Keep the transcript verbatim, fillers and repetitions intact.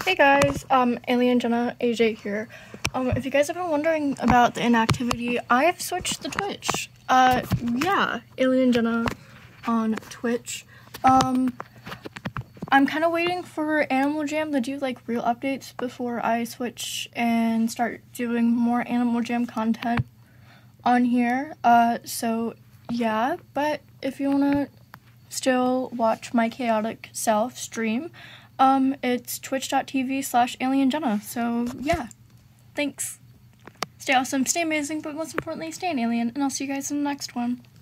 Hey guys, um, Alien Jenna, A J here. Um, if you guys have been wondering about the inactivity, I have switched to Twitch. Uh, yeah, Alien Jenna on Twitch. Um, I'm kind of waiting for Animal Jam to do, like, real updates before I switch and start doing more Animal Jam content on here. Uh, so, yeah, but if you want to still watch my chaotic self stream, um, it's twitch.tv slash alienjenna. So, yeah, thanks. Stay awesome, stay amazing, but most importantly, stay an alien, and I'll see you guys in the next one.